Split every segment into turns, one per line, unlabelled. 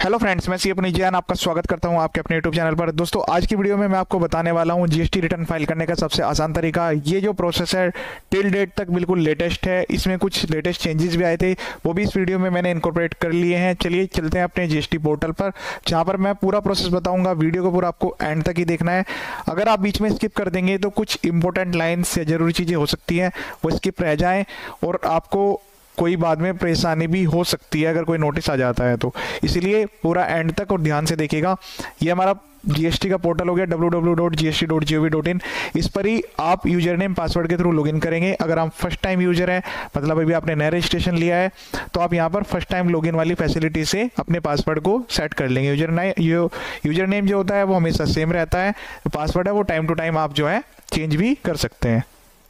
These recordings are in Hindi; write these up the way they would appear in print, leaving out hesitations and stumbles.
हेलो फ्रेंड्स, मैं सी अपनी जैन आपका स्वागत करता हूं आपके अपने यूट्यूब चैनल पर। दोस्तों, आज की वीडियो में मैं आपको बताने वाला हूं जीएसटी रिटर्न फाइल करने का सबसे आसान तरीका। ये जो प्रोसेस है टिल डेट तक बिल्कुल लेटेस्ट है। इसमें कुछ लेटेस्ट चेंजेस भी आए थे, वो भी इस वीडियो में मैंने इनकॉर्पोरेट कर लिए हैं। चलिए चलते हैं अपने जीएसटी पोर्टल पर, जहाँ पर मैं पूरा प्रोसेस बताऊँगा। वीडियो को पूरा आपको एंड तक ही देखना है। अगर आप बीच में स्किप कर देंगे तो कुछ इंपॉर्टेंट लाइन्स या जरूरी चीज़ें हो सकती हैं, वो स्किप रह जाएँ और आपको कोई बाद में परेशानी भी हो सकती है अगर कोई नोटिस आ जाता है तो। इसीलिए पूरा एंड तक और ध्यान से देखिएगा। ये हमारा जीएसटी का पोर्टल हो गया www.gst.gov.in। इस पर ही आप यूजर नेम पासवर्ड के थ्रू लॉगिन करेंगे। अगर आप फर्स्ट टाइम यूजर हैं, मतलब अभी आपने नया रजिस्ट्रेशन लिया है, तो आप यहाँ पर फर्स्ट टाइम लॉगिन वाली फैसिलिटी से अपने पासवर्ड को सेट कर लेंगे। यूजर नेम जो होता है वो हमेशा सेम रहता है, पासवर्ड है वो टाइम टू टाइम आप जो है चेंज भी कर सकते हैं।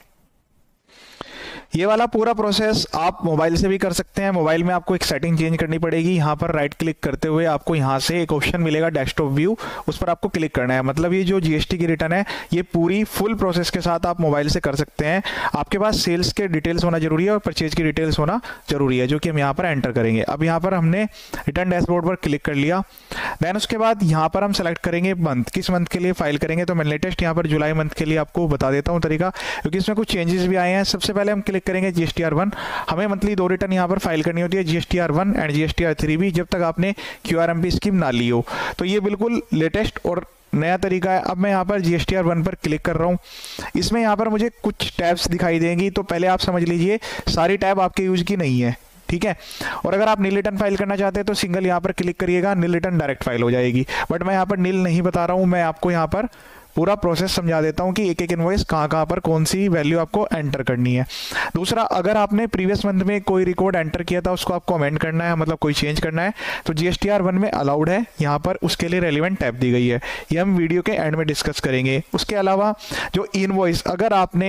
ये वाला पूरा प्रोसेस आप मोबाइल से भी कर सकते हैं। मोबाइल में आपको एक सेटिंग चेंज करनी पड़ेगी। यहाँ पर राइट क्लिक करते हुए आपको यहाँ से एक ऑप्शन मिलेगा डेस्कटॉप व्यू, उस पर आपको क्लिक करना है। मतलब ये जो जीएसटी की रिटर्न है, ये पूरी फुल प्रोसेस के साथ आप मोबाइल से कर सकते हैं। आपके पास सेल्स के डिटेल्स होना जरूरी है और परचेज की डिटेल्स होना जरूरी है, जो कि हम यहाँ पर एंटर करेंगे। अब यहाँ पर हमने रिटर्न डैशबोर्ड पर क्लिक कर लिया। देन उसके बाद यहाँ पर हम सेलेक्ट करेंगे मंथ, किस मंथ के लिए फाइल करेंगे। तो मैं लेटेस्ट यहाँ पर जुलाई मंथ के लिए आपको बता देता हूँ तरीका, क्योंकि इसमें कुछ चेंजेस भी आए हैं। सबसे पहले हम क्लिक करेंगे GSTR1। हमें मंथली 2 रिटर्न यहाँ पर फाइल करनी होती है, GSTR1 एंड GSTR3 भी, जब तक आपने QRMP स्कीम ना ली हो। तो ये बिल्कुल लेटेस्ट और नया तरीका है। अब मैं यहाँ पर GSTR1 पर क्लिक कर रहा हूँ। इसमें यहाँ पर मुझे कुछ टैब्स दिखाई देंगी, तो पहले आप समझ लीजिए सारी टैब आपके यूज की नहीं है, ठीक है। और अगर आप नील रिटर्न फाइल करना चाहते हैं तो सिंगल यहाँ पर क्लिक करिएगा, नील रिटर्न डायरेक्ट फाइल हो जाएगी। बट मैं यहाँ पर नील नहीं बता रहा हूँ, मैं आपको यहाँ पर पूरा प्रोसेस समझा देता हूँ कि एक एक इनवॉइस कहाँ पर कौन सी वैल्यू आपको एंटर करनी है। दूसरा, अगर आपने प्रीवियस मंथ में कोई रिकॉर्ड एंटर किया था, उसको आपको अमेंड करना है, मतलब कोई चेंज करना है, तो GSTR1 में अलाउड है। यहाँ पर उसके लिए रेलिवेंट टैब दी गई है, ये हम वीडियो के एंड में डिस्कस करेंगे। उसके अलावा जो इनवॉइस, अगर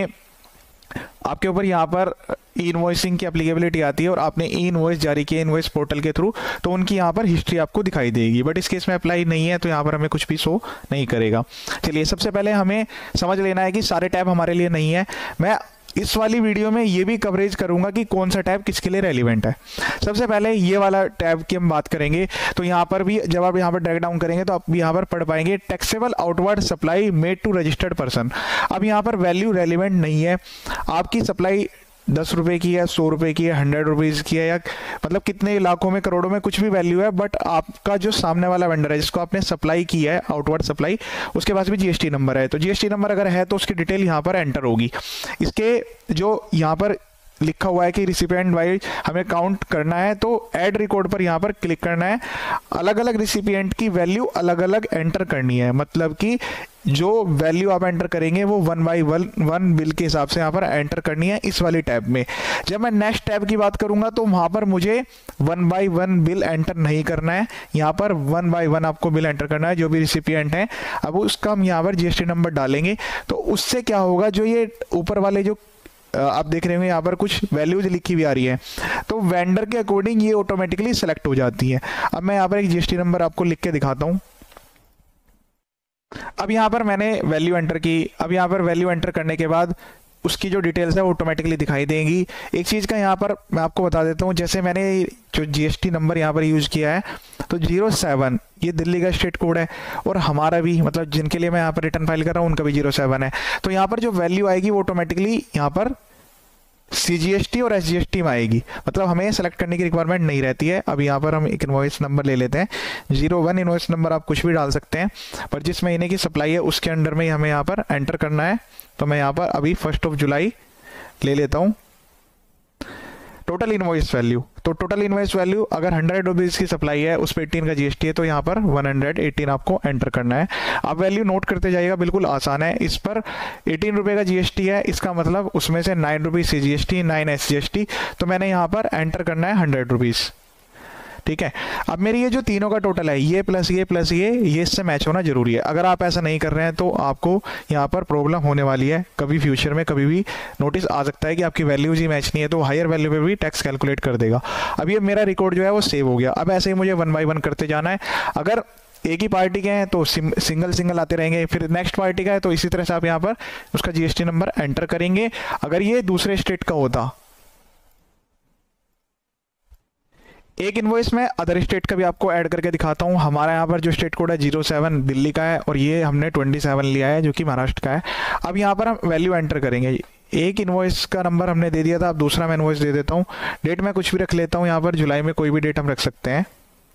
आपके ऊपर यहाँ पर इनवॉइसिंग की एप्लीकेबिलिटी आती है और आपने इनवॉइस जारी किया इनवॉइस पोर्टल के थ्रू, तो उनकी यहाँ पर हिस्ट्री आपको दिखाई देगी। बट इस केस में अप्लाई नहीं है, तो यहाँ पर हमें कुछ भी शो नहीं करेगा। चलिए, सबसे पहले हमें समझ लेना है कि सारे टैब हमारे लिए नहीं है। मैं इस वाली वीडियो में ये भी कवरेज करूंगा कि कौन सा टैब किसके लिए रेलिवेंट है। सबसे पहले ये वाला टैब की हम बात करेंगे, तो यहाँ पर भी जब आप यहाँ पर ड्रैग डाउन करेंगे तो आप यहाँ पर पढ़ पाएंगे taxable outward supply made to registered person. अब यहाँ पर वैल्यू रेलिवेंट नहीं है। आपकी सप्लाई 10 रुपये की है, 100 रुपये की है, 100 रुपीज़ की है, या मतलब कितने लाखों में करोड़ों में कुछ भी वैल्यू है, बट आपका जो सामने वाला वेंडर है जिसको आपने सप्लाई की है आउटवर्ड सप्लाई, उसके पास भी जीएसटी नंबर है। तो जीएसटी नंबर अगर है तो उसकी डिटेल यहाँ पर एंटर होगी। इसके जो यहाँ पर लिखा हुआ है कि रिसिपिएंट वाइज हमें काउंट करना है, तो ऐड रिकॉर्ड पर यहाँ पर क्लिक करना है। अलग अलग रिसिपिएंट की वैल्यू अलग अलग एंटर करनी है, मतलब कि जो वैल्यू आप एंटर करेंगे वो 1 बाई 1 बिल के हिसाब से यहाँ पर एंटर करनी है इस वाली टैब में। जब मैं नेक्स्ट टैब की बात करूंगा तो वहाँ पर मुझे 1 बाई 1 बिल एंटर नहीं करना है, यहाँ पर 1 बाई 1 आपको बिल एंटर करना है जो भी रिसिपिएंट है। अब उसका हम यहाँ पर जीएसटी नंबर डालेंगे, तो उससे क्या होगा, जो ये ऊपर वाले जो आप देख रहे होंगे यहाँ पर कुछ वैल्यूज लिखी हुई आ रही है, तो वेंडर के अकॉर्डिंग ये ऑटोमेटिकली सेलेक्ट हो जाती है। अब मैं यहाँ पर एक जीएसटी नंबर आपको लिख के दिखाता हूँ। अब यहाँ पर मैंने वैल्यू एंटर की। अब यहाँ पर वैल्यू एंटर करने के बाद उसकी जो डिटेल्स है वो ऑटोमेटिकली दिखाई देंगी। एक चीज़ का यहाँ पर मैं आपको बता देता हूँ, जैसे मैंने जो जीएसटी नंबर यहाँ पर यूज़ किया है, तो 07 ये दिल्ली का स्टेट कोड है, और हमारा भी, मतलब जिनके लिए मैं यहाँ पर रिटर्न फाइल कर रहा हूँ उनका भी 07 है। तो यहाँ पर जो वैल्यू आएगी वो ऑटोमेटिकली यहाँ पर CGST और SGST में आएगी, मतलब हमें सेलेक्ट करने की रिक्वायरमेंट नहीं रहती है। अब यहाँ पर हम एक इनवॉइस नंबर ले लेते हैं 01 इनवॉइस नंबर, आप कुछ भी डाल सकते हैं, पर जिस महीने की सप्लाई है उसके अंडर में ही हमें यहाँ पर एंटर करना है। तो मैं यहाँ पर अभी 1 जुलाई ले लेता हूँ। टोटल इनवॉइस वैल्यू, तो टोटल इनवॉइस वैल्यू अगर 100 रुपीज़ की सप्लाई है, उस पर 18 का जीएसटी है, तो यहाँ पर 118 आपको एंटर करना है। आप वैल्यू नोट करते जाइएगा, बिल्कुल आसान है। इस पर 18 रुपये का जीएसटी है, इसका मतलब उसमें से 9 रुपीज़ CGST, 9 SGST, तो मैंने यहाँ पर एंटर करना है 100 रुपीज़, ठीक है। अब मेरी ये जो तीनों का टोटल है, ये प्लस ये इससे मैच होना जरूरी है। अगर आप ऐसा नहीं कर रहे हैं तो आपको यहाँ पर प्रॉब्लम होने वाली है। कभी फ्यूचर में कभी भी नोटिस आ सकता है कि आपकी वैल्यूज ही मैच नहीं है, तो हायर वैल्यू पे भी टैक्स कैलकुलेट कर देगा। अब ये मेरा रिकॉर्ड जो है वो सेव हो गया। अब ऐसे ही मुझे 1 बाई 1 करते जाना है। अगर एक ही पार्टी के हैं तो सिंगल आते रहेंगे, फिर नेक्स्ट पार्टी का है तो इसी तरह से आप यहाँ पर उसका जीएसटी नंबर एंटर करेंगे। अगर ये दूसरे स्टेट का होता, एक इनवॉइस में अदर स्टेट का भी आपको ऐड करके दिखाता हूँ। हमारा यहाँ पर जो स्टेट कोड है 07 दिल्ली का है और ये हमने 27 लिया है जो कि महाराष्ट्र का है। अब यहाँ पर हम वैल्यू एंटर करेंगे। एक इनवॉइस का नंबर हमने दे दिया था, अब दूसरा मैं इनवॉइस दे देता हूँ। डेट मैं कुछ भी रख लेता हूँ, यहाँ पर जुलाई में कोई भी डेट हम रख सकते हैं।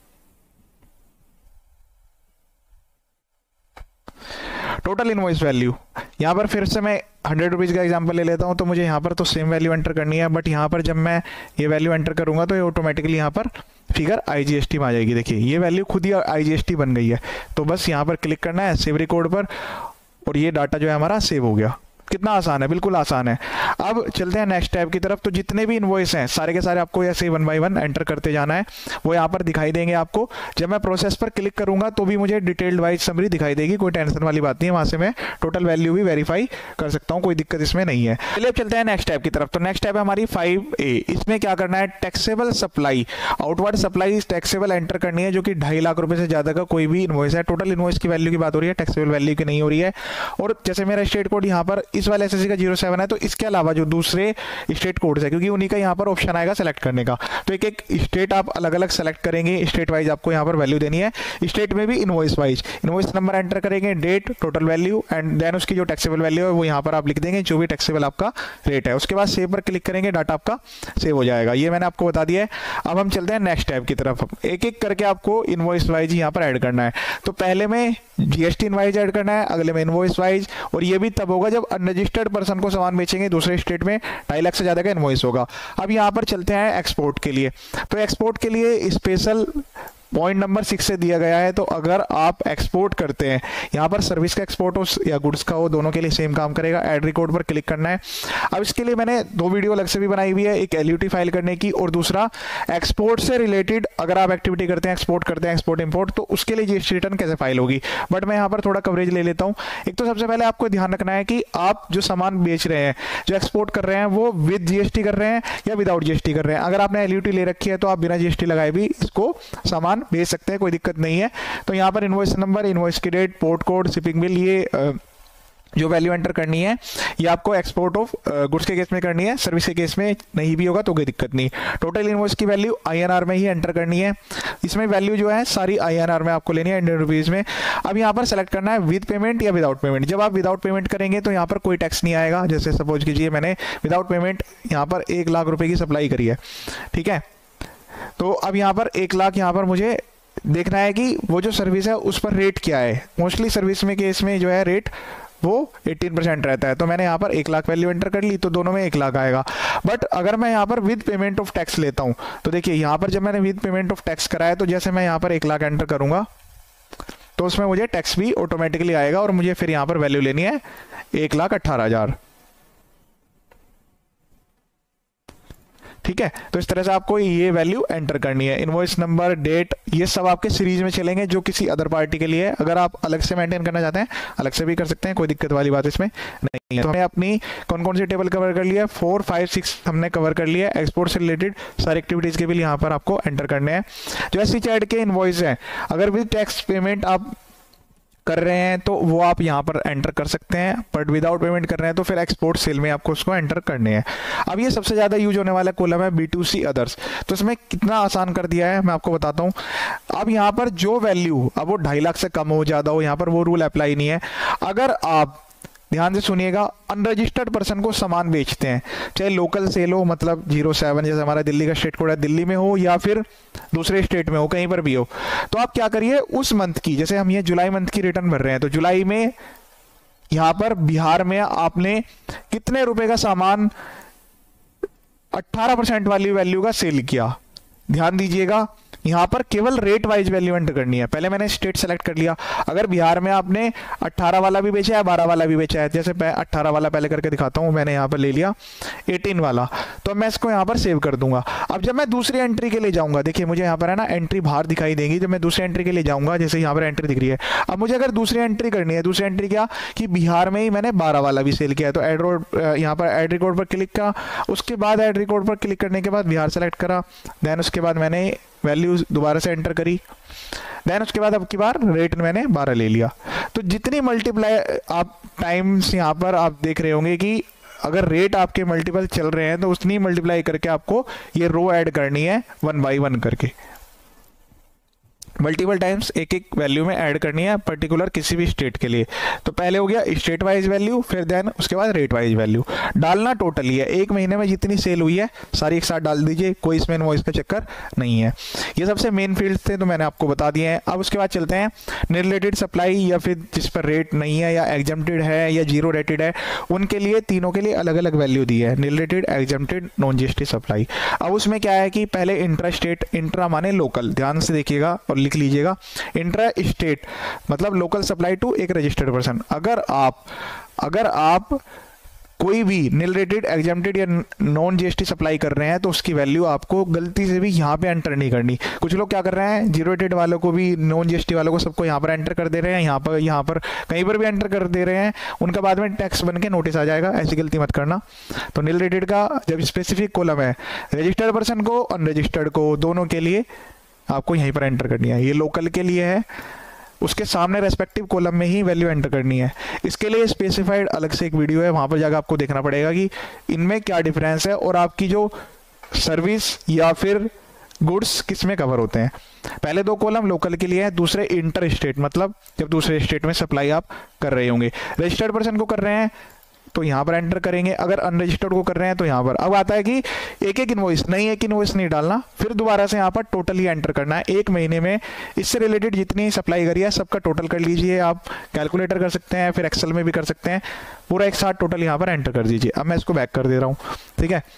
टोटल इनवॉइस वैल्यू यहाँ पर फिर से मैं 100 रुपीज़ का एग्जांपल ले लेता हूँ, तो मुझे यहाँ पर तो सेम वैल्यू एंटर करनी है, बट यहाँ पर जब मैं ये वैल्यू एंटर करूँगा तो ये ऑटोमेटिकली यहाँ पर फिगर IGST में आ जाएगी। देखिए ये वैल्यू खुद ही IGST बन गई है। तो बस यहाँ पर क्लिक करना है सेव रिकॉर्ड पर और ये डाटा जो है हमारा सेव हो गया। कितना आसान है, बिल्कुल आसान है। अब चलते हैं नेक्स्ट टैब की तरफ। तो जितने भी इनवॉइस हैं सारे के सारे आपको ऐसे 1 बाय 1 एंटर करते जाना है, वो यहाँ पर दिखाई देंगे आपको। जब मैं प्रोसेस पर क्लिक करूंगा तो भी मुझे डिटेल्ड वाइज समरी दिखाई देगी, कोई टेंशन वाली बात नहीं है। वहां से मैं टोटल वैल्यू भी वेरीफाई कर सकता हूँ, कोई दिक्कत इसमें नहीं है। चलिए अब चलते हैं नेक्स्ट टैब की तरफ। तो नेक्स्ट टैब है हमारी 5A। इसमें क्या करना है, taxable supply, outward supply taxable enter करनी है, जो कि 2.5 लाख रुपए से ज्यादा का कोई भी इनवॉइस है। टोटल इनवॉइस की वैल्यू की बात हो रही है, टैक्सेबल वैल्यू की नहीं हो रही है। और जैसे मेरा स्टेट कोड यहाँ पर इस वाले SSC का 07 है, तो इसके अलावा जो दूसरे स्टेट कोड्स है, क्योंकि उन्हीं का यहाँ पर ऑप्शन आएगा सेलेक्ट करने का, तो एक एक स्टेट आप अलग अलग सेलेक्ट करेंगे। स्टेट वाइज आपको यहाँ पर वैल्यू देनी है, स्टेट में भी invoice wise invoice number enter करेंगे, date, total value and then उसकी जो टैक्सेबल वैल्यू है वो यहाँ पर आप लिख देंगे, जो भी टैक्सेबल आपका रेट है। उसके बाद सेव पर क्लिक करेंगे, डाटा आपका सेव हो जाएगा। ये मैंने आपको बता दिया है। अब हम चलते हैं नेक्स्ट टैब की तरफ। एक एक करके आपको इनवॉइस वाइज यहाँ पर ऐड करना है। तो पहले में GST इनवॉइस ऐड करना है, अगले में इनवॉइस वाइज, और ये भी तब होगा जब अनरजिस्टर्ड पर्सन को सामान बेचेंगे दूसरे स्टेट में 2.5 लाख से ज्यादा का इनवॉइस होगा। अब यहाँ पर चलते हैं एक्सपोर्ट के लिए। तो एक्सपोर्ट के लिए स्पेशल पॉइंट नंबर 6 से दिया गया है। तो अगर आप एक्सपोर्ट करते हैं, यहाँ पर सर्विस का एक्सपोर्ट हो या गुड्स का हो, दोनों के लिए सेम काम करेगा। ऐड रिकॉर्ड पर क्लिक करना है। अब इसके लिए मैंने 2 वीडियो अलग से भी बनाई हुई है, एक LUT फाइल करने की और दूसरा एक्सपोर्ट से रिलेटेड अगर आप एक्टिविटी करते हैं, एक्सपोर्ट करते हैं, एक्सपोर्ट इंपोर्ट, तो उसके लिए GST रिटर्न कैसे फाइल होगी। बट मैं यहाँ पर थोड़ा कवरेज ले लेता हूँ। एक तो सबसे पहले आपको ध्यान रखना है कि आप जो सामान बेच रहे हैं, जो एक्सपोर्ट कर रहे हैं, वो विद GST कर रहे हैं या विदाउट GST कर रहे हैं। अगर आपने LUT ले रखी है तो आप बिना GST लगाए भी इसको सामान बेच सकते हैं, कोई दिक्कत नहीं है। तो यहाँ पर इनवॉइस नंबर, इनवॉइस की date, port code, shipping bill, ये जो वैल्यू एंटर करनी है ये आपको एक्सपोर्ट ऑफ गुड्स के केस में करनी है, सर्विस के केस में नहीं भी होगा तो कोई दिक्कत नहीं। टोटल इनवॉइस की वैल्यू INR में ही एंटर करनी है। इसमें वैल्यू जो है सारी INR में आपको लेनी है, इंडियन रुपीज़ में। अब यहाँ पर सेलेक्ट करना है विद पेमेंट या विदाउट पेमेंट। जब आप विदाउट पेमेंट करेंगे तो यहाँ पर कोई टैक्स नहीं आएगा। जैसे सपोज कीजिए मैंने विदाउट पेमेंट यहाँ पर 1 लाख रुपए की सप्लाई करी है, ठीक है। तो अब यहाँ पर 1 लाख यहाँ पर मुझे देखना है कि वो जो सर्विस है उस पर रेट क्या है। मोस्टली सर्विस में केस में जो है रेट वो 18% रहता है। तो मैंने यहाँ पर 1 लाख वैल्यू एंटर कर ली, तो दोनों में 1 लाख आएगा। बट अगर मैं यहाँ पर विद पेमेंट ऑफ टैक्स लेता हूँ तो देखिए यहाँ पर जब मैंने विद पेमेंट ऑफ टैक्स कराया, तो जैसे मैं यहाँ पर 1 लाख एंटर करूंगा तो उसमें मुझे टैक्स भी ऑटोमेटिकली आएगा और मुझे फिर यहाँ पर वैल्यू लेनी है 1,18,000, ठीक है। तो इस तरह से आपको ये वैल्यू एंटर करनी है। इनवॉइस नंबर, डेट, ये सब आपके सीरीज में चलेंगे जो किसी अदर पार्टी के लिए है। अगर आप अलग से मेंटेन करना चाहते हैं अलग से भी कर सकते हैं, कोई दिक्कत वाली बात इसमें नहीं है। तो हमने अपनी कौन कौन सी टेबल कवर कर लिया, 4, 5, 6 हमने कवर कर लिया। एक्सपोर्ट से रिलेटेड सारी एक्टिविटीज के भी यहाँ पर आपको एंटर करने हैं। जो SC चैट के इनवॉइस है, अगर विद टैक्स पेमेंट आप कर रहे हैं तो वो आप यहाँ पर एंटर कर सकते हैं, बट विदाउट पेमेंट कर रहे हैं तो फिर एक्सपोर्ट सेल में आपको उसको एंटर करने हैं। अब ये सबसे ज़्यादा यूज होने वाला कॉलम है B2C अदर्स। तो इसमें कितना आसान कर दिया है मैं आपको बताता हूँ। अब यहाँ पर जो वैल्यू, अब वो 2.5 लाख से कम हो ज़्यादा हो, यहाँ पर वो रूल अप्लाई नहीं है। अगर आप ध्यान से सुनिएगा, अनरजिस्टर्ड पर्सन को सामान बेचते हैं, चाहे लोकल सेल हो, मतलब 07 जैसे हमारा दिल्ली का स्टेट कोड है, दिल्ली में हो या फिर दूसरे स्टेट में हो, कहीं पर भी हो, तो आप क्या करिए उस मंथ की, जैसे हम ये जुलाई मंथ की रिटर्न भर रहे हैं, तो जुलाई में यहाँ पर बिहार में आपने कितने रुपए का सामान 18% वाली वैल्यू का सेल किया। ध्यान दीजिएगा, यहाँ पर केवल रेट वाइज वैल्यू एंटर करनी है। पहले मैंने स्टेट सेलेक्ट कर लिया, अगर बिहार में आपने 18 वाला भी बेचा है, 12 वाला भी बेचा है, जैसे मैं 18 वाला पहले करके दिखाता हूँ, मैंने यहाँ पर ले लिया 18 वाला, तो मैं इसको यहाँ पर सेव कर दूंगा। अब जब मैं दूसरी एंट्री के लिए जाऊंगा, देखिए मुझे यहाँ पर है ना एंट्री बाहर दिखाई देगी, जब मैं दूसरी एंट्री के लिए जाऊंगा, जैसे यहाँ पर एंट्री दिख रही है। अब मुझे अगर दूसरी एंट्री करनी है, दूसरी एंट्री क्या कि बिहार में ही मैंने 12 वाला भी सेल किया है, तो एड रोड, यहाँ पर एड रिकॉर्ड पर क्लिक किया, उसके बाद एड रिकॉर्ड पर क्लिक करने के बाद बिहार सेलेक्ट करा, देन उसके बाद मैंने वैल्यू दोबारा से एंटर करी, देन उसके बाद अब की बार रेट मैंने 12 ले लिया। तो जितनी मल्टीप्लाई आप टाइम्स यहाँ पर आप देख रहे होंगे कि अगर रेट आपके मल्टीपल चल रहे हैं तो उतनी मल्टीप्लाई करके आपको ये रो ऐड करनी है 1 by 1 करके, मल्टीपल टाइम्स एक एक वैल्यू में ऐड करनी है पर्टिकुलर किसी भी स्टेट के लिए। तो पहले हो गया स्टेट वाइज वैल्यू, फिर देन उसके बाद रेट वाइज वैल्यू डालना टोटल ही है। एक महीने में जितनी सेल हुई है सारी एक साथ डाल दीजिए, कोई इसमें इनवॉइस का चक्कर नहीं है। ये सबसे मेन फील्ड्स थे तो मैंने आपको बता दिए हैं। अब उसके बाद चलते हैं रिलेटेड सप्लाई या फिर जिस पर रेट नहीं है या एग्जम्प्टेड है या जीरो रेटेड है, उनके लिए तीनों के लिए अलग अलग वैल्यू दी है, related, exempted, non GST supply. अब उसमें क्या है कि पहले इंट्रा स्टेट, इंट्रा माने लोकल, ध्यान से देखिएगा और लिख लीजिएगा। इंट्रा स्टेट मतलब लोकल सप्लाई टू एक रजिस्टर्ड पर्सन। अगर आप कोई भी नील रेटेड, एग्जम्प्टेड या नॉन जीएसटी सप्लाई कर रहे हैं तो उसकी वैल्यू आपको गलती से भी यहाँ पे एंटर नहीं करनी। कुछ लोग क्या कर रहे हैं, जीरो रेटेड वालों को भी, नॉन जीएसटी वालों को, सबको यहाँ पर एंटर कर दे रहे हैं, यहाँ पर कहीं पर भी एंटर कर दे रहे हैं, उनका बाद में टैक्स बन के नोटिस आ जाएगा। ऐसी गलती मत करना। तो नील रेटेड का जब स्पेसिफिक कॉलम है, रजिस्टर्ड पर्सन को, अनरजिस्टर्ड को, दोनों के लिए आपको यहीं पर एंटर करनी है। ये लोकल के लिए है, उसके सामने रेस्पेक्टिव कॉलम में ही वैल्यू एंटर करनी है। इसके लिए स्पेसिफाइड अलग से एक वीडियो है, वहां पर जाकर आपको देखना पड़ेगा कि इनमें क्या डिफरेंस है और आपकी जो सर्विस या फिर गुड्स किस में कवर होते हैं। पहले दो कॉलम लोकल के लिए है, दूसरे इंटर स्टेट मतलब जब दूसरे स्टेट में सप्लाई आप कर रहे होंगे। रजिस्टर्ड पर्सन को कर रहे हैं तो यहाँ पर एंटर करेंगे, अगर अनरजिस्टर्ड को कर रहे हैं तो यहाँ पर। अब आता है कि एक एक इनवॉइस नहीं डालना, फिर दोबारा से यहाँ पर टोटल ही एंटर करना है। एक महीने में इससे रिलेटेड जितनी सप्लाई करी है सबका टोटल कर लीजिए। आप कैलकुलेटर कर सकते हैं, फिर एक्सेल में भी कर सकते हैं, पूरा एक साथ टोटल यहाँ पर एंटर कर दीजिए। अब मैं इसको बैक कर दे रहा हूँ, ठीक है।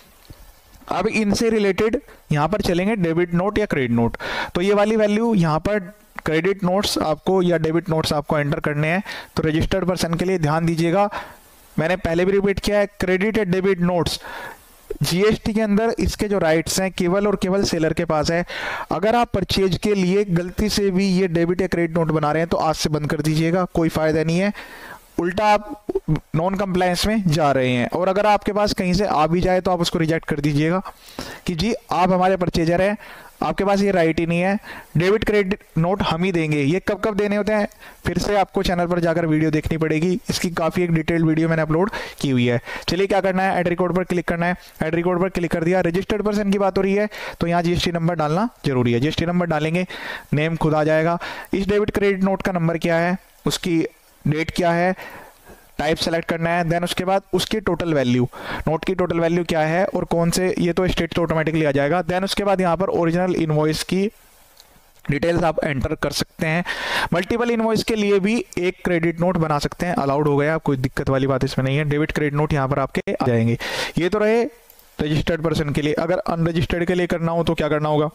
अब इनसे रिलेटेड यहाँ पर चलेंगे डेबिट नोट या क्रेडिट नोट। तो ये वाली वैल्यू यहाँ पर क्रेडिट नोट्स आपको या डेबिट नोट्स आपको एंटर करने हैं। तो रजिस्टर्ड पर्सन के लिए ध्यान दीजिएगा, मैंने पहले भी रिपीट किया है, क्रेडिट या डेबिट नोट्स जीएसटी के अंदर इसके जो राइट्स हैं केवल और केवल सेलर के पास है। अगर आप परचेज के लिए गलती से भी ये डेबिट या क्रेडिट नोट बना रहे हैं तो आज से बंद कर दीजिएगा, कोई फायदा नहीं है, उल्टा आप नॉन कंप्लायंस में जा रहे हैं। और अगर आपके पास कहीं से आ भी जाए तो आप उसको रिजेक्ट कर दीजिएगा कि जी आप हमारे परचेजर हैं, आपके पास ये राइट ही नहीं है, डेबिट क्रेडिट नोट हम ही देंगे। ये कब कब देने होते हैं, फिर से आपको चैनल पर जाकर वीडियो देखनी पड़ेगी, इसकी काफ़ी एक डिटेल्ड वीडियो मैंने अपलोड की हुई है। चलिए क्या करना है, ऐड रिकॉर्ड पर क्लिक करना है। ऐड रिकॉर्ड पर क्लिक कर दिया। रजिस्टर्ड पर्सन की बात हो रही है तो यहाँ जीएसटी नंबर डालना जरूरी है। जीएसटी नंबर डालेंगे, नेम खुद आ जाएगा। इस डेबिट क्रेडिट नोट का नंबर क्या है, उसकी डेट क्या है, टाइप सेलेक्ट करना है। देन उसके बाद उसकी टोटल वैल्यू, नोट की टोटल वैल्यू क्या है और कौन से, ये तो स्टेट तो ऑटोमेटिकली आ जाएगा। देन उसके बाद यहाँ पर ओरिजिनल इनवॉइस की डिटेल्स आप एंटर कर सकते हैं। मल्टीपल इनवॉइस के लिए भी एक क्रेडिट नोट बना सकते हैं, अलाउड हो गया, कोई दिक्कत वाली बात इसमें नहीं है। डेबिट क्रेडिट नोट यहाँ पर आपके आ जाएंगे। ये तो रहे रजिस्टर्ड पर्सन के लिए। अगर अनरजिस्टर्ड के लिए करना हो तो क्या करना होगा,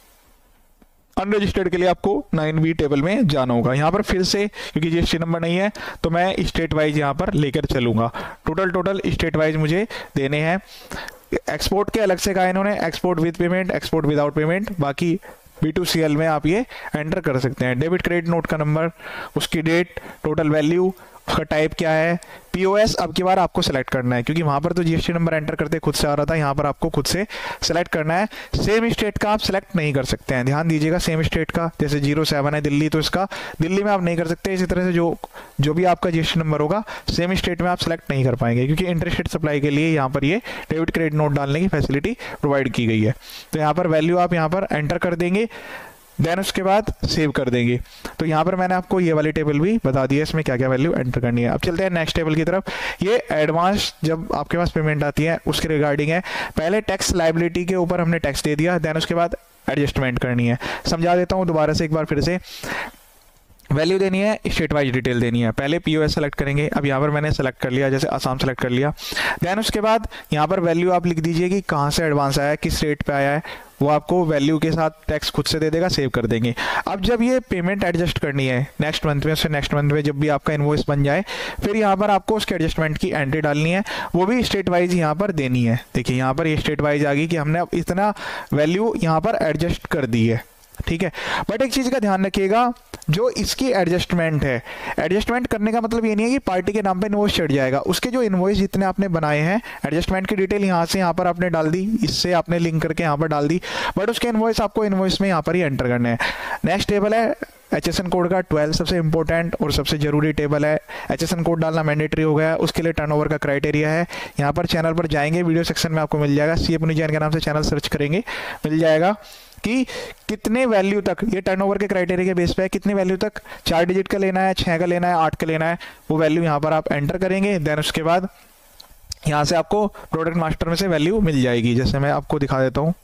अनरजिस्टर्ड के लिए आपको 9B टेबल में जाना होगा। यहाँ पर फिर से क्योंकि जीएसटी नंबर नहीं है तो मैं स्टेट वाइज यहाँ पर लेकर चलूंगा। टोटल स्टेट वाइज मुझे देने हैं। एक्सपोर्ट के अलग से कहा इन्होंने, export with payment, export without payment, बाकी B2CL में आप ये एंटर कर सकते हैं। डेबिट क्रेडिट नोट का नंबर, उसकी डेट, टोटल वैल्यू, उसका टाइप क्या है, पीओएस अब की बार आपको सेलेक्ट करना है क्योंकि वहां पर तो जीएसटी नंबर एंटर करते खुद से आ रहा था, यहाँ पर आपको खुद से सेलेक्ट करना है। सेम स्टेट का आप सेलेक्ट नहीं कर सकते हैं, ध्यान दीजिएगा। सेम स्टेट का जैसे 07 है दिल्ली, तो इसका दिल्ली में आप नहीं कर सकते। इसी तरह से जो भी आपका जीएसटी नंबर होगा सेम स्टेट में आप सेलेक्ट नहीं कर पाएंगे क्योंकि इंटर स्टेट सप्लाई के लिए यहाँ पर ये डेबिट क्रेडिट नोट डालने की फैसिलिटी प्रोवाइड की गई है। तो यहाँ पर वैल्यू आप यहाँ पर एंटर कर देंगे, देन उसके बाद सेव कर देंगे। तो यहाँ पर मैंने आपको ये वाली टेबल भी बता दी है, इसमें क्या क्या वैल्यू एंटर करनी है। अब चलते हैं नेक्स्ट टेबल की तरफ। ये एडवांस जब आपके पास पेमेंट आती है उसके रिगार्डिंग है। पहले टैक्स लायबिलिटी के ऊपर हमने टैक्स दे दिया, देन उसके बाद एडजस्टमेंट करनी है। समझा देता हूँ दोबारा से एक बार फिर से। वैल्यू देनी है, स्टेट वाइज डिटेल देनी है। पहले पीओएस सेलेक्ट करेंगे, अब यहाँ पर मैंने सेलेक्ट कर लिया, जैसे आसाम सेलेक्ट कर लिया। देन उसके बाद यहाँ पर वैल्यू आप लिख दीजिए कि कहाँ से एडवांस आया है, किस रेट पे आया है, वो आपको वैल्यू के साथ टैक्स खुद से दे देगा, सेव कर देंगे। अब जब ये पेमेंट एडजस्ट करनी है नेक्स्ट मंथ में, उससे नेक्स्ट मंथ में जब भी आपका इनवॉइस बन जाए, फिर यहाँ पर आपको उसके एडजस्टमेंट की एंट्री डालनी है, वो भी स्टेट वाइज यहाँ पर देनी है। देखिए यहाँ पर ये स्टेट वाइज आ गई कि हमने अब इतना वैल्यू यहाँ पर एडजस्ट कर दी है, ठीक है। बट एक चीज का ध्यान रखिएगा, जो इसकी एडजस्टमेंट है, एडजस्टमेंट करने का मतलब ये नहीं है कि पार्टी के नाम पे इनवॉइस चढ़ जाएगा। उसके जो इनवॉइस जितने आपने बनाए हैं, एडजस्टमेंट की डिटेल यहाँ से यहाँ पर आपने डाल दी, इससे आपने लिंक करके यहाँ पर डाल दी, बट उसके इनवॉइस आपको इनवॉइस में यहाँ पर ही एंटर करने हैं। नेक्स्ट टेबल है HSN कोड का 12 सबसे इंपॉर्टेंट और सबसे जरूरी टेबल है। HSN कोड डालना मैंडेटरी हो गया है, उसके लिए टर्नओवर का क्राइटेरिया है। यहाँ पर चैनल पर जाएंगे, वीडियो सेक्शन में आपको मिल जाएगा, CA पुनी जैन के नाम से चैनल सर्च करेंगे, मिल जाएगा कि कितने वैल्यू तक ये टर्नओवर के क्राइटेरिया के बेस पे है, कितने वैल्यू तक 4 डिजिट का लेना है, 6 का लेना है, 8 का लेना है, वो वैल्यू यहाँ पर आप एंटर करेंगे। देन उसके बाद यहाँ से आपको प्रोडक्ट मास्टर में से वैल्यू मिल जाएगी। जैसे मैं आपको दिखा देता हूँ,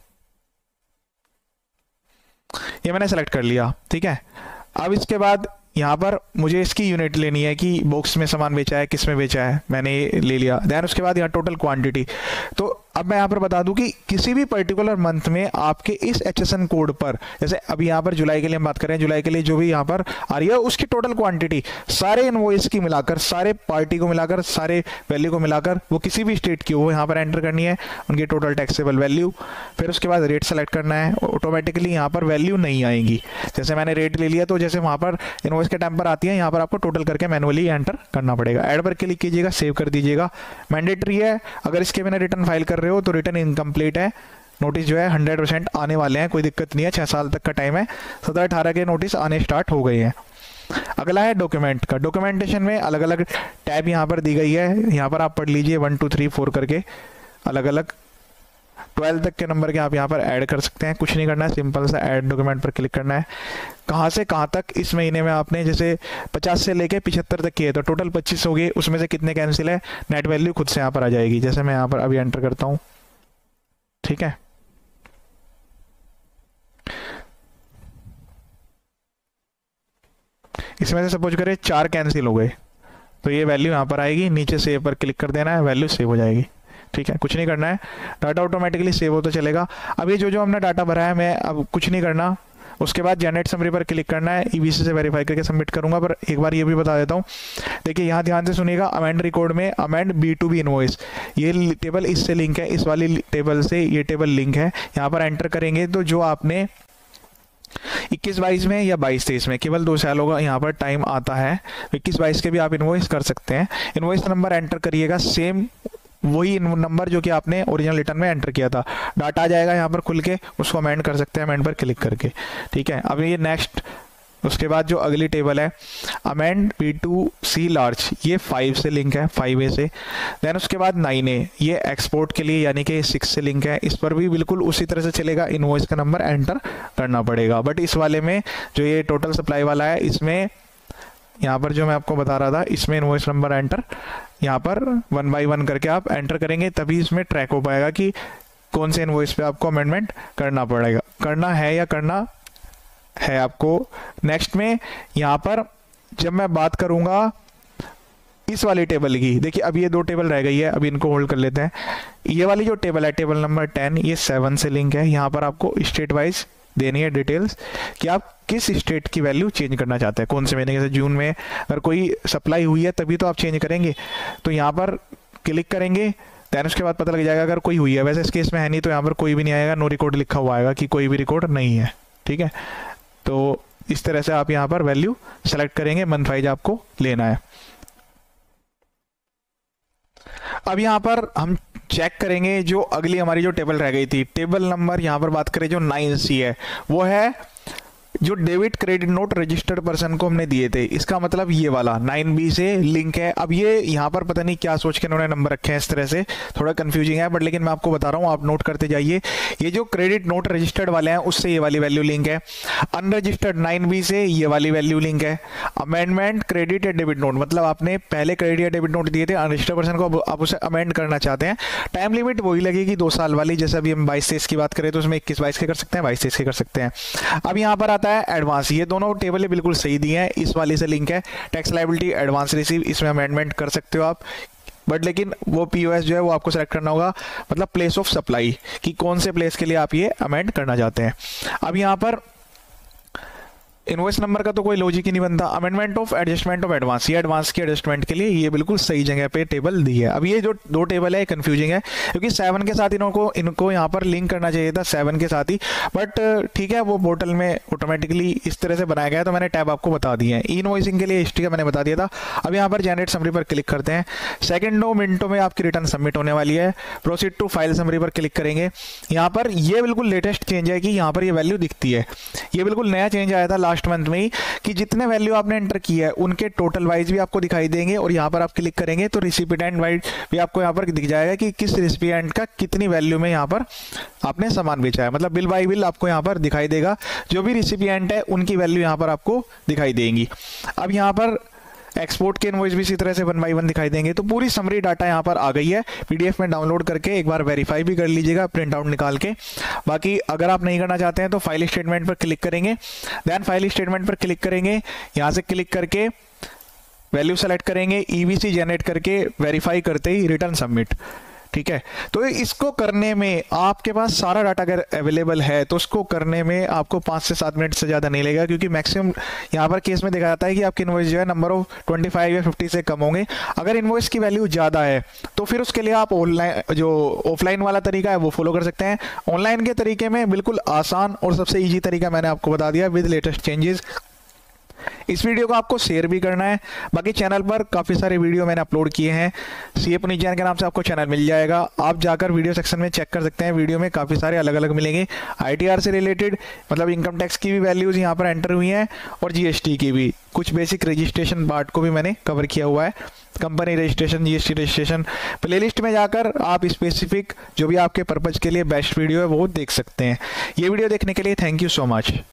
ये मैंने सेलेक्ट कर लिया, ठीक है। अब इसके बाद यहाँ पर मुझे इसकी यूनिट लेनी है कि बॉक्स में सामान बेचा है, किस में बेचा है, मैंने ये ले लिया। देन उसके बाद यहाँ टोटल क्वांटिटी। तो अब मैं यहाँ पर बता दूं कि किसी भी पर्टिकुलर मंथ में आपके इस HSN कोड पर, जैसे अभी यहाँ पर जुलाई के लिए हम बात कर रहे हैं, जुलाई के लिए जो भी यहाँ पर आ रही है उसकी टोटल क्वांटिटी सारे इनवॉइस की मिलाकर, सारे पार्टी को मिलाकर, सारे वैल्यू को मिलाकर, वो किसी भी स्टेट की वो यहाँ पर एंटर करनी है, उनकी टोटल टैक्सेबल वैल्यू। फिर उसके बाद रेट सेलेक्ट करना है, ऑटोमेटिकली यहाँ पर वैल्यू नहीं आएंगी। जैसे मैंने रेट ले लिया तो जैसे वहाँ पर इनवॉइस के टाइम पर आती है, यहाँ पर आपको टोटल करके मैनुअली एंटर करना पड़ेगा। ऐड पर क्लिक कीजिएगा, सेव कर दीजिएगा, मैंडेटरी है। अगर इसके बिना रिटर्न फाइल कर रहे हो तो रिटर्न इनकम्प्लीट है। नोटिस जो है 100% आने वाले हैं, कोई दिक्कत नहीं है, 6 साल तक का टाइम है। 17-18 के नोटिस आने स्टार्ट हो गए हैं। अगला है डॉक्यूमेंट का। डॉक्यूमेंटेशन में अलग अलग टैब यहाँ पर दी गई है, यहाँ पर आप पढ़ लीजिए 1 2 3 4 करके अलग अलग 12 तक के नंबर के आप यहाँ पर ऐड कर सकते हैं। कुछ नहीं करना है, सिंपल सा ऐड डॉक्यूमेंट पर क्लिक करना है। कहाँ से कहाँ तक इस महीने में आपने जैसे 50 से लेके 75 तक किए तो टोटल 25 हो गए, उसमें से कितने कैंसिल है, नेट वैल्यू खुद से यहाँ पर आ जाएगी। जैसे मैं यहाँ पर अभी एंटर करता हूँ, ठीक है। इसमें से सपोज करें 4 कैंसिल हो गए तो ये वैल्यू यहाँ पर आएगी, नीचे सेव पर क्लिक कर देना है, वैल्यू सेव हो जाएगी, ठीक है। कुछ नहीं करना है, डाटा ऑटोमेटिकली सेव होता चलेगा। अब ये जो हमने डाटा भरा है, मैं अब कुछ नहीं करना। उसके बाद जनरेट समरी पर क्लिक करना है, EBC से वेरीफाई करके सबमिट करूंगा। पर एक बार ये भी बता देता हूँ, देखिए यहाँ ध्यान से सुनिएगा, अमेंड रिकॉर्ड में अमेंड B2B इनवॉइस, ये टेबल इससे लिंक है, इस वाली टेबल से ये टेबल लिंक है। यहाँ पर एंटर करेंगे तो जो आपने 21-22 में या 22-23 में, केवल 2 सालों का यहाँ पर टाइम आता है, 21-22 के भी आप इनवॉइस कर सकते हैं। इनवॉइस नंबर एंटर करिएगा, सेम वही नंबर जो कि आपने ओरिजिनल रिटर्न में एंटर किया था। डाटा आ जाएगा यहाँ पर खुल के, उसको अमेंड कर सकते हैं अमेंड पर क्लिक करके, ठीक है। अब ये नेक्स्ट, उसके बाद जो अगली टेबल है अमेंड B2C लार्ज, ये 5 से लिंक है, 5A से। देन उसके बाद 9A, ये एक्सपोर्ट के लिए यानी कि 6 से लिंक है, इस पर भी बिल्कुल उसी तरह से चलेगा, इनवॉइस का नंबर एंटर करना पड़ेगा। बट इस वाले में जो ये टोटल सप्लाई वाला है, इसमें यहाँ पर जो मैं आपको बता रहा था, इसमें इनवॉइस नंबर एंटर यहाँ पर 1 by 1 करके आप एंटर करेंगे, तभी इसमें ट्रैक हो पाएगा कि कौन से इनवॉइस पे आपको अमेंडमेंट करना पड़ेगा, करना है या करना है आपको। नेक्स्ट में यहाँ पर जब मैं बात करूंगा इस वाली टेबल की, देखिए अब ये 2 टेबल रह गई है, अभी इनको होल्ड कर लेते हैं। ये वाली जो टेबल है, टेबल नंबर 10, ये 7 से लिंक है। यहाँ पर आपको स्टेट वाइज देनी है डिटेल्स कि आप किस स्टेट की वैल्यू चेंज करना चाहते हैं, कौन से महीने, जैसे जून में अगर कोई सप्लाई हुई है तभी तो आप चेंज करेंगे, तो यहाँ पर क्लिक करेंगे। दैन उसके बाद पता लग जाएगा अगर कोई हुई है, वैसे इस केस में है नहीं तो यहाँ पर कोई भी नहीं आएगा, नो रिकॉर्ड लिखा हुआ आएगा कि कोई भी रिकॉर्ड नहीं है, ठीक है। तो इस तरह से आप यहाँ पर वैल्यू सेलेक्ट करेंगे, मंथ वाइज आपको लेना है। अब यहाँ पर हम चेक करेंगे जो अगली हमारी जो टेबल रह गई थी, टेबल नंबर यहाँ पर बात करें जो 9C है, वो है जो debit credit note registered person को हमने दिए थे, इसका मतलब ये वाला 9B से लिंक है। अब ये यहाँ पर पता नहीं क्या सोच के इन्होंने नंबर रखे हैं इस तरह से, थोड़ा कंफ्यूजिंग है, बट लेकिन मैं आपको बता रहा हूँ, आप नोट करते जाइए। ये जो क्रेडिट नोट रजिस्टर्ड वाले हैं उससे ये वाली वैल्यू लिंक है, अनरजिस्टर्ड 9B से ये वाली वैल्यू लिंक है। अमेंडमेंट क्रेडिट या डेबिट नोट, मतलब आपने पहले क्रेडिट या डेबिट नोट दिए थे अनरजिस्टर्ड पर्सन को, आप उसे अमेंड करना चाहते हैं। टाइम लिमिट वही लगेगी 2 साल वाली, जैसे अभी हम 22-23 की बात करें तो उसमें 21-22 के कर सकते हैं, 22-23 के कर सकते हैं। अब यहाँ पर आता है एडवांस, ये दोनों टेबलें बिल्कुल सही दी हैं, इस वाली से लिंक है। टैक्स लायबिलिटी, एडवांस रिसीव, इसमें अमेंडमेंट कर सकते हो आप, बट लेकिन वो POS जो है वो आपको सेलेक्ट करना होगा, मतलब प्लेस ऑफ सप्लाई, कि कौन से प्लेस के लिए आप ये अमेंड करना चाहते हैं। अब यहाँ पर इनवॉइस नंबर का तो कोई लॉजिक ही नहीं बनता। Amendment of adjustment of advance, ये एडवांस की एडजस्टमेंट के लिए ये बिल्कुल सही जगह पे टेबल दी है। अब ये जो 2 टेबल है कंफ्यूजिंग है, क्योंकि 7 के साथ इनको यहाँ पर लिंक करना चाहिए था 7 के साथ ही, बट ठीक है, वो पोर्टल में ऑटोमेटिकली इस तरह से बनाया गया है, तो मैंने टैब आपको बता दिए हैं। इनवॉइसिंग के लिए हिस्ट्री का मैंने बता दिया था। अब यहाँ पर जनरेट समरी पर क्लिक करते हैं, सेकंडों मिनटों में आपकी रिटर्न सबमिट होने वाली है। प्रोसीड टू फाइल समरी पर क्लिक करेंगे। यहाँ पर ये बिल्कुल लेटेस्ट चेंज है कि यहाँ पर ये वैल्यू दिखती है, ये बिल्कुल नया चेंज आया था लास्ट लास्ट मंथ में ही कि जितने वैल्यू आपने एंटर किया है उनके टोटल वाइज भी आपको दिखाई देंगे, और यहाँ पर आप क्लिक करेंगे तो रिसिपिएंट वाइज भी आपको यहाँ पर दिख जाएगा कि किस रिसिपिएंट का कितनी वैल्यू में यहाँ पर आपने सामान बेचा है। मतलब बिल बाय बिल आपको यहाँ पर दिखाई देगा, जो भी रिसिपिएंट है उनकी वैल्यू यहाँ पर आपको दिखाई देंगी। अब यहाँ पर एक्सपोर्ट के इनवॉइस भी इसी तरह से 1 बाय 1 दिखाई देंगे। तो पूरी समरी डाटा यहाँ पर आ गई है, पीडीएफ में डाउनलोड करके एक बार वेरीफाई भी कर लीजिएगा प्रिंट आउट निकाल के। बाकी अगर आप नहीं करना चाहते हैं तो फाइल स्टेटमेंट पर क्लिक करेंगे, देन फाइल स्टेटमेंट पर क्लिक करेंगे, यहाँ से क्लिक करके वैल्यू सेलेक्ट करेंगे, ईवीसी जनरेट करके वेरीफाई करते ही रिटर्न सबमिट। ठीक है, तो इसको करने में आपके पास सारा डाटा अगर अवेलेबल है तो उसको करने में आपको 5 से 7 मिनट से ज़्यादा नहीं लगेगा, क्योंकि मैक्सिमम यहाँ पर केस में देखा जाता है कि आपकी इनवॉइस जो है नंबर ऑफ 25 या 50 से कम होंगे। अगर इनवॉइस की वैल्यू ज़्यादा है तो फिर उसके लिए आप ऑनलाइन जो ऑफलाइन वाला तरीका है वो फॉलो कर सकते हैं। ऑनलाइन के तरीके में बिल्कुल आसान और सबसे ईजी तरीका मैंने आपको बता दिया विद लेटेस्ट चेंजेस। इस वीडियो को आपको शेयर भी करना है। बाकी चैनल पर काफ़ी सारे वीडियो मैंने अपलोड किए हैं, सीए पुनीत जैन के नाम से आपको चैनल मिल जाएगा। आप जाकर वीडियो सेक्शन में चेक कर सकते हैं, वीडियो में काफ़ी सारे अलग अलग मिलेंगे। आईटीआर से रिलेटेड मतलब इनकम टैक्स की भी वैल्यूज़ यहाँ पर एंटर हुई हैं, और जीएसटी की भी कुछ बेसिक रजिस्ट्रेशन पार्ट को भी मैंने कवर किया हुआ है। Company registration, GST registration, playlist में जाकर आप स्पेसिफिक जो भी आपके पर्पज़ के लिए बेस्ट वीडियो है वो देख सकते हैं। ये वीडियो देखने के लिए थैंक यू सो मच।